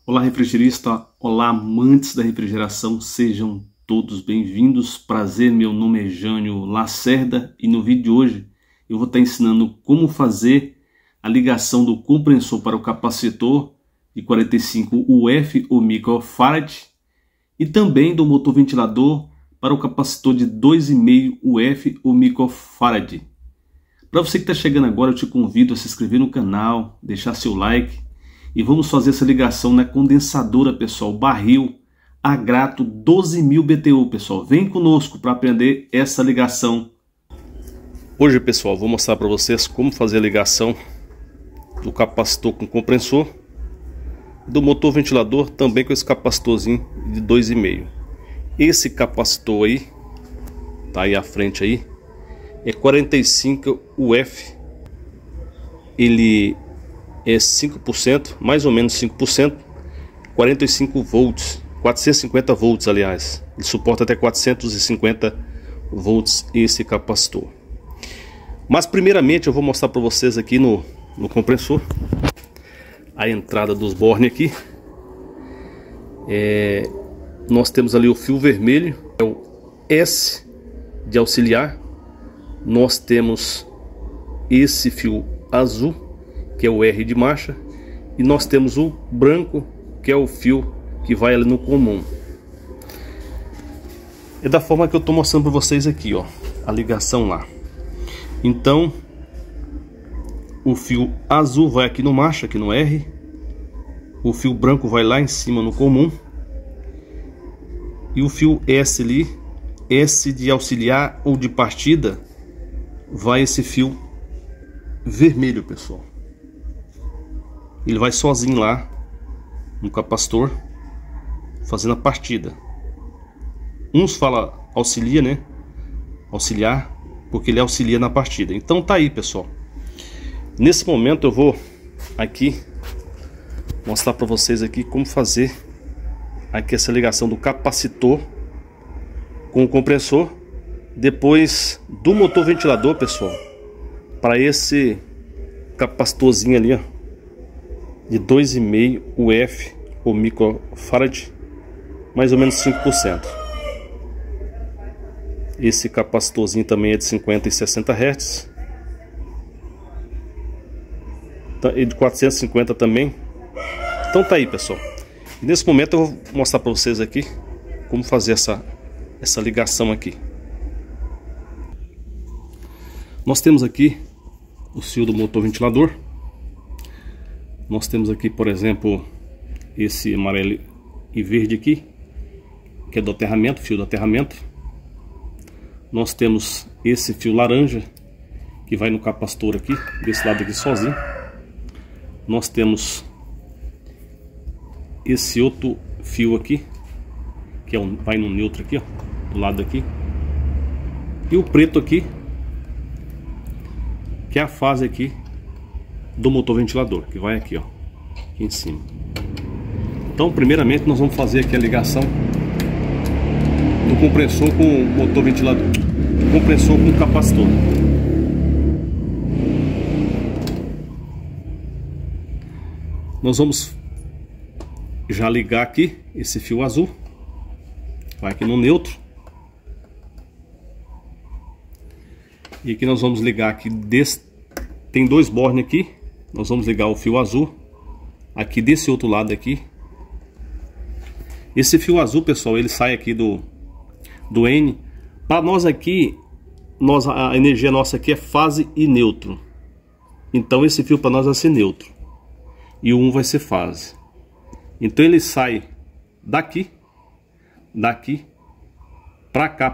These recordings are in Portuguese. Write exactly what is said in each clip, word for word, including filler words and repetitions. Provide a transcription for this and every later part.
Olá, refrigerista, olá, amantes da refrigeração, sejam todos bem-vindos. Prazer, meu nome é Jânio Lacerda e no vídeo de hoje eu vou estar ensinando como fazer a ligação do compressor para o capacitor de quarenta e cinco U F ou microfarad e também do motor ventilador para o capacitor de dois vírgula cinco U F ou microfarad. Para você que está chegando agora, eu te convido a se inscrever no canal, deixar seu like. E vamos fazer essa ligação na condensadora, pessoal, barril Agrato doze mil B T U, pessoal. Vem conosco para aprender essa ligação. Hoje, pessoal, vou mostrar para vocês como fazer a ligação do capacitor com compressor, do motor ventilador também com esse capacitorzinho de dois vírgula cinco. Esse capacitor aí, tá aí à frente aí, é quarenta e cinco U F. Ele é cinco por cento, mais ou menos cinco por cento, quarenta e cinco volts, quatrocentos e cinquenta volts, aliás. Ele suporta até quatrocentos e cinquenta volts esse capacitor. Mas primeiramente eu vou mostrar para vocês aqui no, no compressor a entrada dos bornes aqui. É, nós temos ali o fio vermelho, é o S de auxiliar. Nós temos esse fio azul, que é o R de marcha, e nós temos o branco, que é o fio que vai ali no comum. É da forma que eu estou mostrando para vocês aqui, ó, a ligação lá. Então, o fio azul vai aqui no marcha, aqui no R, o fio branco vai lá em cima no comum, e o fio S ali, S de auxiliar ou de partida, vai esse fio vermelho, pessoal. Ele vai sozinho lá no capacitor fazendo a partida. Uns falam auxilia, né? Auxiliar, porque ele auxilia na partida. Então tá aí, pessoal. Nesse momento eu vou aqui mostrar para vocês aqui como fazer aqui essa ligação do capacitor com o compressor, depois do motor ventilador, pessoal, para esse capacitorzinho ali, ó, de dois vírgula cinco U F ou microfarad, mais ou menos cinco por cento. Esse capacitorzinho também é de cinquenta e sessenta hertz, e de quatrocentos e cinquenta também. Então tá aí, pessoal. E nesse momento eu vou mostrar para vocês aqui como fazer essa, essa ligação aqui. Nós temos aqui o fio do motor ventilador. Nós temos aqui, por exemplo, esse amarelo e verde aqui, que é do aterramento, fio do aterramento. Nós temos esse fio laranja, que vai no capacitor aqui, desse lado aqui sozinho. Nós temos esse outro fio aqui, que é um, vai no neutro aqui, ó, do lado aqui. E o preto aqui, que é a fase aqui do motor ventilador, que vai aqui, ó, aqui em cima. Então, primeiramente nós vamos fazer aqui a ligação do compressor com o motor ventilador, compressor com o capacitor. Nós vamos já ligar aqui esse fio azul, vai aqui no neutro, e aqui nós vamos ligar aqui desse, tem dois bornes aqui. Nós vamos ligar o fio azul aqui desse outro lado aqui. Esse fio azul, pessoal, ele sai aqui do, do N. Para nós aqui, nós, a energia nossa aqui é fase e neutro. Então esse fio para nós vai ser neutro. E o um vai ser fase. Então ele sai daqui, daqui, para cá,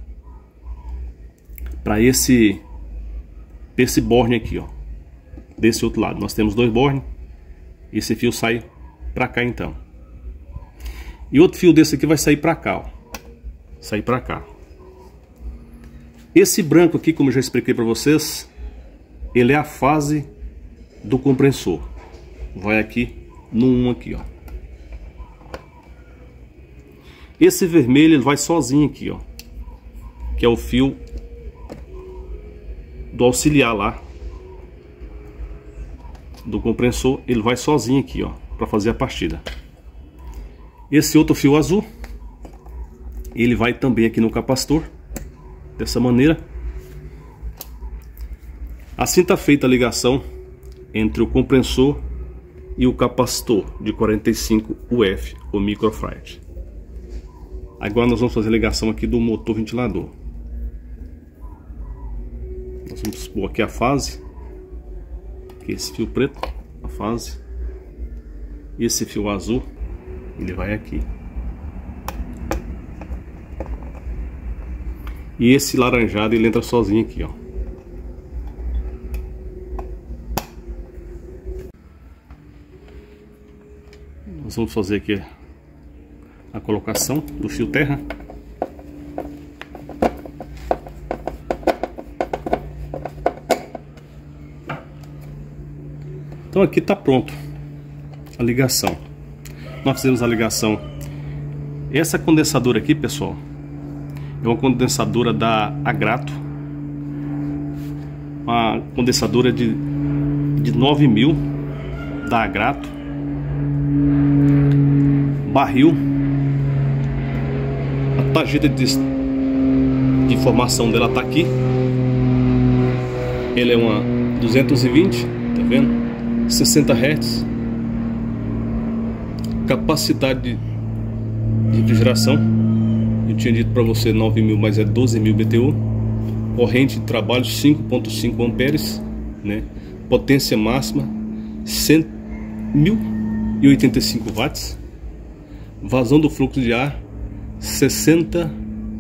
para esse, esse borne aqui, ó. Desse outro lado nós temos dois bornes. Esse fio sai para cá, então. E outro fio desse aqui vai sair para cá, ó. Sair para cá. Esse branco aqui, como eu já expliquei para vocês, ele é a fase do compressor. Vai aqui no um aqui, ó. Esse vermelho ele vai sozinho aqui, ó, que é o fio do auxiliar lá do compressor. Ele vai sozinho aqui, ó, para fazer a partida. Esse outro fio azul, ele vai também aqui no capacitor, dessa maneira. Assim está feita a ligação entre o compressor e o capacitor de quarenta e cinco U F, o microfarads. Agora nós vamos fazer a ligação aqui do motor ventilador. Nós vamos pôr aqui a fase, que é esse fio preto, a fase. Esse fio azul, ele vai aqui. E esse laranjado, ele entra sozinho aqui, ó. Nós vamos fazer aqui a colocação do fio terra. Então aqui está pronto a ligação. Nós fizemos a ligação. Essa condensadora aqui, pessoal, é uma condensadora da Agrato, uma condensadora de, de nove mil da Agrato, barril. A tarjeta de, de informação dela está aqui. Ela é uma duzentos e vinte, tá vendo? sessenta hertz, capacidade de refrigeração, eu tinha dito para você nove mil, mas é doze mil B T U, corrente de trabalho cinco ponto cinco amperes, né? Potência máxima mil e oitenta e cinco watts, vazão do fluxo de ar sessenta,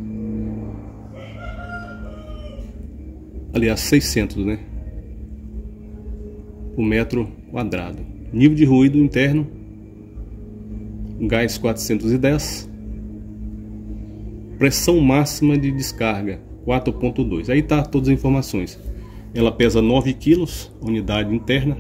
aliás seiscentos, né, por metro quadrado. Nível de ruído interno, gás quatrocentos e dez, pressão máxima de descarga quatro ponto dois. Aí tá todas as informações. Ela pesa nove quilos, unidade interna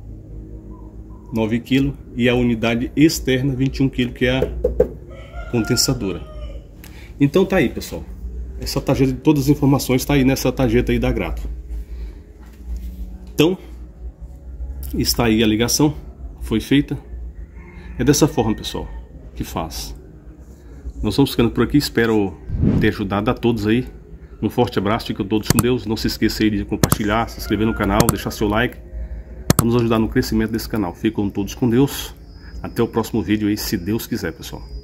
nove quilos, e a unidade externa vinte e um quilos, que é a condensadora. Então tá aí, pessoal, essa tarjeta de todas as informações está aí nessa tarjeta aí da Agrato. Então está aí a ligação, foi feita. É dessa forma, pessoal, que faz. Nós vamos ficando por aqui, espero ter ajudado a todos aí. Um forte abraço, fiquem todos com Deus. Não se esqueça aí de compartilhar, se inscrever no canal, deixar seu like, para nos ajudar no crescimento desse canal. Fiquem todos com Deus. Até o próximo vídeo aí, se Deus quiser, pessoal.